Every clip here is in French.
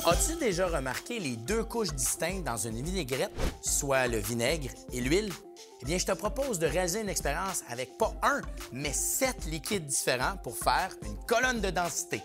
As-tu déjà remarqué les deux couches distinctes dans une vinaigrette, soit le vinaigre et l'huile? Eh bien, je te propose de réaliser une expérience avec pas un, mais 7 liquides différents pour faire une colonne de densité.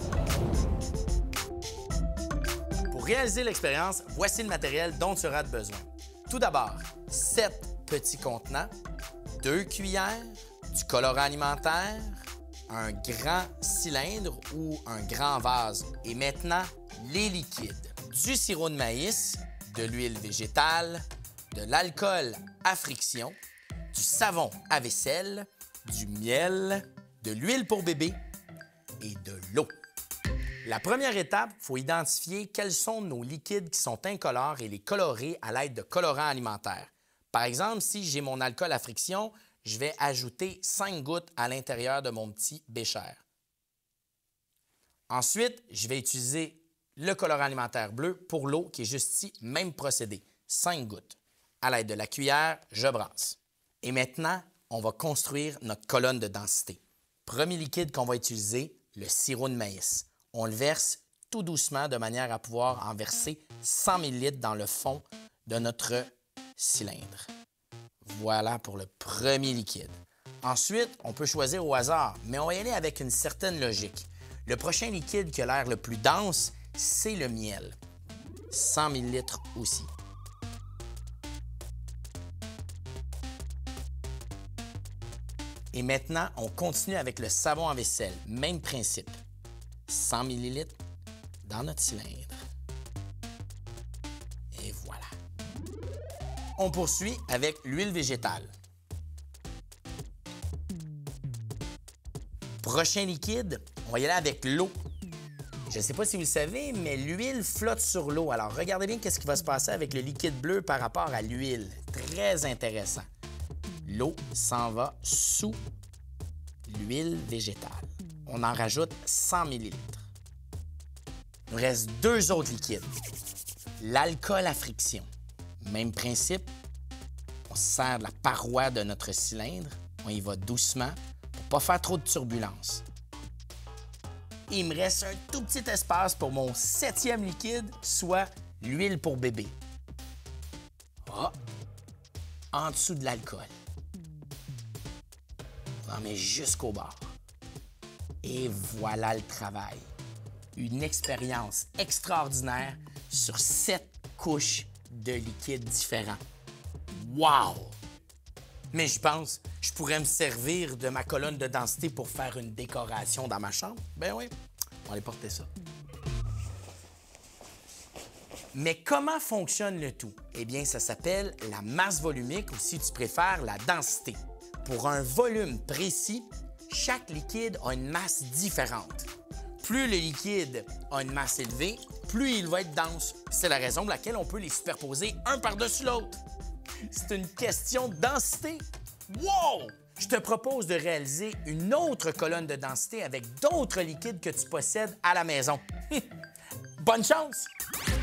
Pour réaliser l'expérience, voici le matériel dont tu auras besoin. Tout d'abord, 7 petits contenants, 2 cuillères, du colorant alimentaire, un grand cylindre ou un grand vase. Et maintenant, les liquides. Du sirop de maïs, de l'huile végétale, de l'alcool à friction, du savon à vaisselle, du miel, de l'huile pour bébé et de l'eau. La première étape, il faut identifier quels sont nos liquides qui sont incolores et les colorer à l'aide de colorants alimentaires. Par exemple, si j'ai mon alcool à friction, je vais ajouter 5 gouttes à l'intérieur de mon petit bécher. Ensuite, je vais utiliser le colorant alimentaire bleu pour l'eau qui est juste ici, même procédé, 5 gouttes. À l'aide de la cuillère, je brasse. Et maintenant, on va construire notre colonne de densité. Premier liquide qu'on va utiliser, le sirop de maïs. On le verse tout doucement de manière à pouvoir en verser 100 ml dans le fond de notre cylindre. Voilà pour le premier liquide. Ensuite, on peut choisir au hasard, mais on va y aller avec une certaine logique. Le prochain liquide qui a l'air le plus dense, c'est le miel. 100 ml aussi. Et maintenant, on continue avec le savon à vaisselle. Même principe. 100 ml dans notre cylindre. Et voilà. On poursuit avec l'huile végétale. Prochain liquide, on va y aller avec l'eau. Je ne sais pas si vous le savez, mais l'huile flotte sur l'eau. Alors, regardez bien ce qui va se passer avec le liquide bleu par rapport à l'huile. Très intéressant. L'eau s'en va sous l'huile végétale. On en rajoute 100 ml. Il nous reste 2 autres liquides. L'alcool à friction. Même principe. On sert de la paroi de notre cylindre. On y va doucement pour ne pas faire trop de turbulence. Il me reste un tout petit espace pour mon 7e liquide, soit l'huile pour bébé. Ah! En dessous de l'alcool. On en met jusqu'au bord. Et voilà le travail. Une expérience extraordinaire sur 7 couches de liquides différents. Wow! Mais je pense, je pourrais me servir de ma colonne de densité pour faire une décoration dans ma chambre. Ben oui, on va aller porter ça. Mais comment fonctionne le tout? Eh bien, ça s'appelle la masse volumique ou, si tu préfères, la densité. Pour un volume précis, chaque liquide a une masse différente. Plus le liquide a une masse élevée, plus il va être dense. C'est la raison pour laquelle on peut les superposer un par-dessus l'autre. C'est une question de densité. Wow! Je te propose de réaliser une autre colonne de densité avec d'autres liquides que tu possèdes à la maison. Bonne chance!